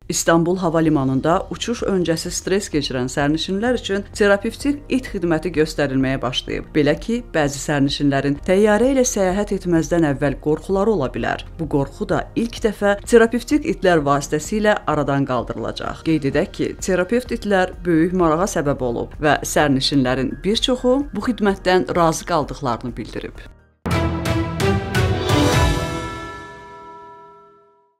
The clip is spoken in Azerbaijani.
İstanbul Hava Limanında uçuş öncəsi stres keçirən sərnişinlər üçün terapevtik it xidməti göstərilməyə başlayıb. Belə ki, bəzi sərnişinlərin təyyarə ilə səyahət etməzdən əvvəl qorxuları ola bilər. Bu qorxu da ilk dəfə terapevtik itlər vasitəsilə aradan qaldırılacaq. Qeyd edək ki, terapevt itlər böyük marağa səbəb olub və sərnişinlərin bir çoxu bu xidmətdən razı qaldıqlarını bildirib.